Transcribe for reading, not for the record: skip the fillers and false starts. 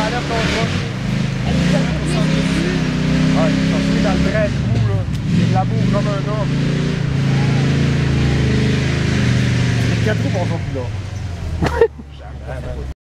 enlève ton truc. Ouais, il s'en fout dans le vrai trou, là. Il laboure comme un homme. Les 4 trous pour son plus là. Jamais.